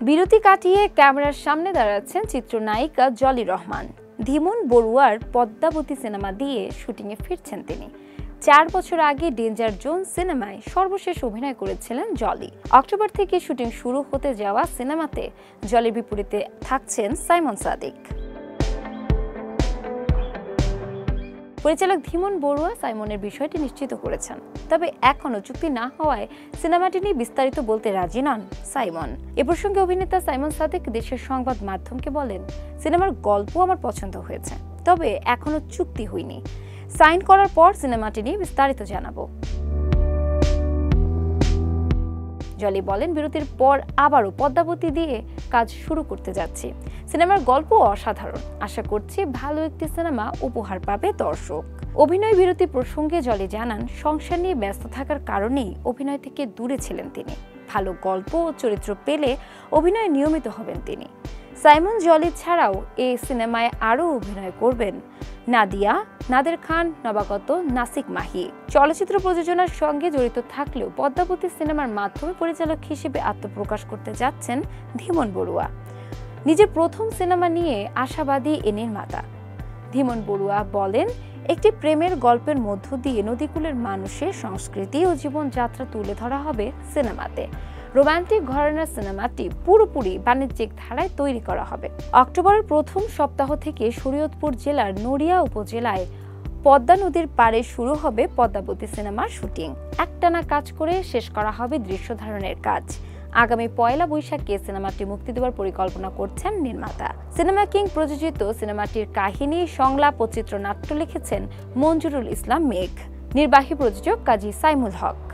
বিরতি কাটিয়ে ক্যামেরার সামনে দাঁড়াচ্ছেন চিত্রনায়িকা জলি রহমান। ধীমন বড়ুয়ার পদ্মাবতী সিনেমা দিয়ে শুটিংয়ে ফিরছেন তিনি। 4 বছর আগে ডেঞ্জার জোন সিনেমায় সর্বশেষ অভিনয় করেছিলেন জলি। অক্টোবর থেকে শুটিং শুরু হতে যাওয়া সিনেমাতে জলির বিপরীতে থাকছেন সাইমন সাদিক। পরিচালক ধীমন বড়ুয়া সাইমনের বিষয়টি নিশ্চিত করেছেন, তবে এখনো চুক্তি না হওয়ায় সিনেমাটি নিয়ে বিস্তারিত বলতে রাজি নন সাইমন। এ প্রসঙ্গে অভিনেতা সাইমন সাদিক দেশের সংবাদ মাধ্যমকে বলেন, সিনেমার গল্প আমার পছন্দ হয়েছে, তবে এখনো চুক্তি হয়নি। সাইন করার পর সিনেমাটি নিয়ে বিস্তারিত জানাবো। জলি বলেন, বিরতির পর আবারও পদ্মাবতী দিয়ে কাজ শুরু করতে যাচ্ছি। সিনেমার গল্প অসাধারণ, আশা করছি ভালো একটি সিনেমা উপহার পাবে দর্শক। অভিনয় বিরতি প্রসঙ্গে জলি জানান, সংসার নিয়ে ব্যস্ত থাকার কারণেই অভিনয় থেকে দূরে ছিলেন তিনি। ভালো গল্প ও চরিত্র পেলে অভিনয়ে নিয়মিত হবেন তিনি। সাইমন জলি ছাড়াও এই সিনেমায় আরও অভিনয় করবেন নাদিয়া, নাদের খান, নবাগত, নাসিক মাহি। চলচ্চিত্র প্রযোজনার সঙ্গে জড়িত থাকলেও পদ্মাবতী সিনেমার মাধ্যমে পরিচালক হিসেবে আত্মপ্রকাশ করতে যাচ্ছেন ধীমন বড়ুয়া। নিজের প্রথম সিনেমা নিয়ে আশাবাদী এ নির্মাতা। ধীমন বড়ুয়া বলেন, একটি প্রেমের গল্পের মধ্য দিয়ে নদীকূলের মানুষের সংস্কৃতি ও জীবনযাত্রা তুলে ধরা হবে সিনেমাতে। রোমান্টিক ঘরানার সিনেমাটি পুরোপুরি বাণিজ্যিক ধারায় তৈরি করা হবে। অক্টোবরের প্রথম সপ্তাহ থেকে শরীয়তপুর জেলার নড়িয়া উপজেলায় পদ্মা নদীর পাড়ে শুরু হবে পদ্মাবতী সিনেমার শুটিং। একটানা কাজ করে শেষ করা হবে দৃশ্য ধারণের কাজ। আগামী 1 বৈশাখে সিনেমাটি মুক্তি দেওয়ার পরিকল্পনা করছেন নির্মাতা। সিনেমা কিং প্রযোজিত সিনেমাটির কাহিনী, সংলাপ ও চিত্রনাট্য লিখেছেন মঞ্জুরুল ইসলাম মেঘ। নির্বাহী প্রযোজক কাজী সাইমুল হক।